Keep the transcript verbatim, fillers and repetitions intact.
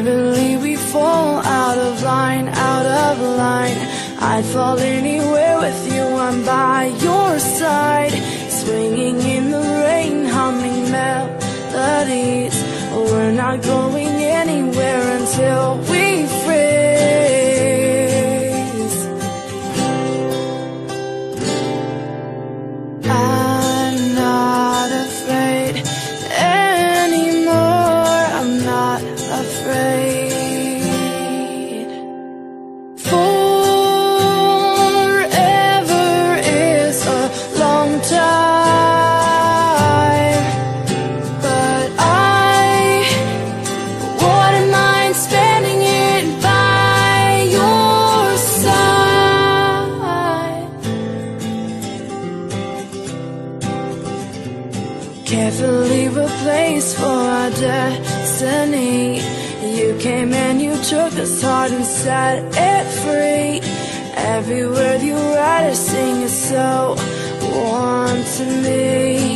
Can't believe we fall out of line, out of line. I'd fall anywhere with you, I'm by your side. Swinging in the rain, humming melodies. We're not going anywhere until we freeze. I'm not afraid anymore, I'm not afraid. Forever is a long time, but I wouldn't mind spending it by your side. Carefully replaced for our destiny. You came and you took this heart and set it free. Every word you write or sing is so warm to me.